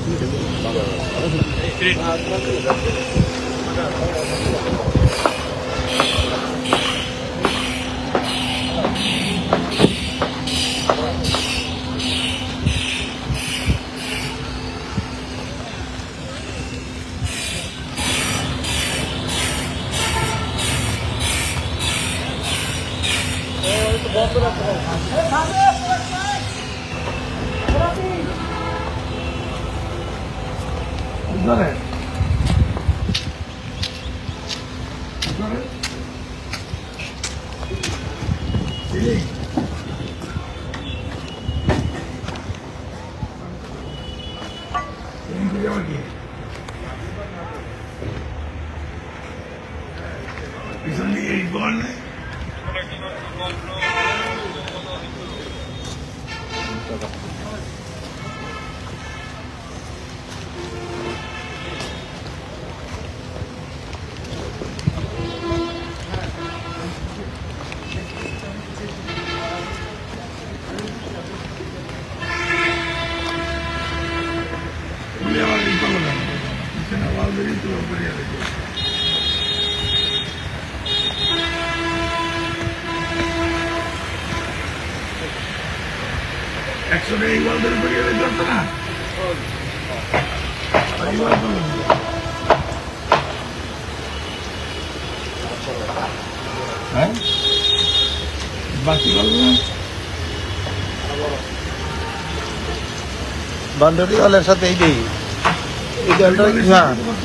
বান্ধবী হলের সাথে এই দেই এই দলটা না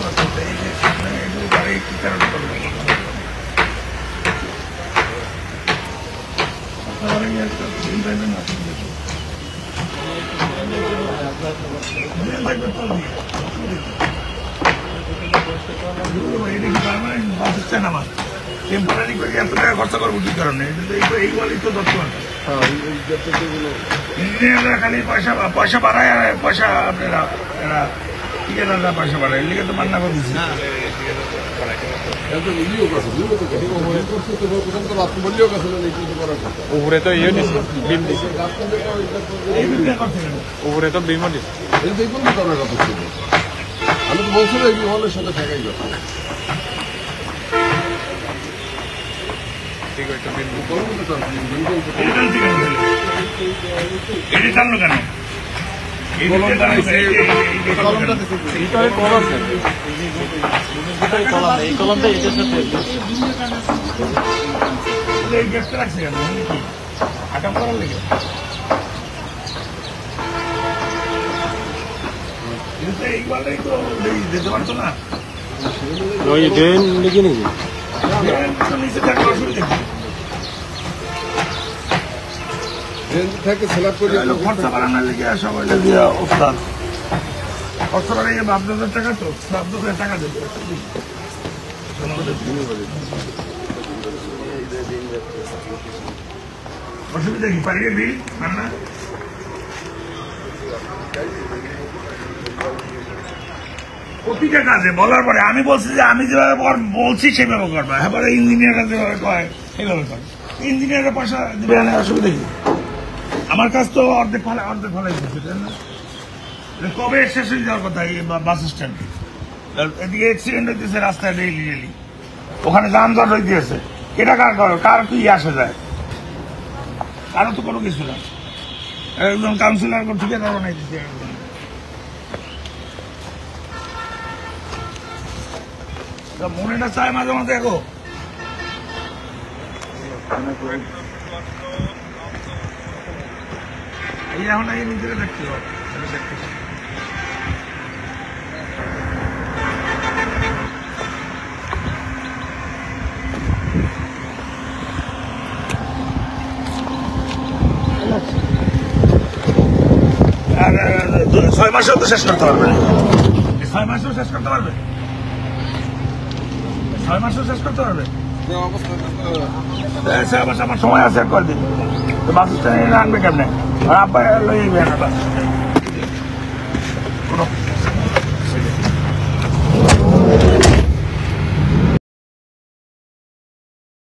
আমার টেম্পোরারি করে এত টাকা খরচা করবো কি কারণে এইগুলোই তো দত্ত ইঞ্জিনিয়াররা খালি পয়সা পয়সা বাড়ায় আর পয়সা আপনারা এরা ঠিকাদাররা পয়সা বাড়ায় এর তো মান্না করে দিচ্ছি উপরে তো ইয়ে নিছে বিম দিছে উপরে তো বিমও দিছে আমি তো বলছি এই হলের সাথে থাকাই কথা এইগুলোই তো যেতে পারতো না ওই ড্রেন লিখে নাকি নিচে থাকলে অসুবিধা কি থেকে স্ল্যাব করে খরচা বাড়ানোর লেগে সবাই দিয়ে ওস্তাদ খরচা বাড়িয়ে 12,000 টাকা তো 12,000 টাকা দেবে অসুবিধা কি পারিয়ে বিল না প্রতিটা কাজে বলার পরে আমি বলছি যে আমি যেভাবে বলছি সেভাবে করবো এবারে ইঞ্জিনিয়াররা যেভাবে কয় সেভাবে করে ইঞ্জিনিয়াররা পয়সা দেবে না অসুবিধা কি আমার কাজ তো অর্ধেক ফলাই দিচ্ছে কবে শেষ হয়ে যাওয়ার কথা এই বাস স্ট্যান্ড এদিকে অ্যাক্সিডেন্ট হইতেছে রাস্তায় ডেইলি ডেইলি ওখানে যানজট হইতেছে এটা কার কি আসে যায় কারো তো কোনো কিছু না একদম কাউন্সিলর ঠিকাদার বানাই দিচ্ছে মনেটা চায় মাঝে মাঝে এগো এই এখন এই নিজেরা দেখতে হবে আর 6 মাসেও তো শেষ করতে পারবে 6 মাসেও শেষ করতে পারবে 6 মাসেও শেষ করতে পারবে আমার সময় আছে কয়েকদিন বাস স্ট্যান্ডে আনবে কেমনে আর আব্বা লই বাস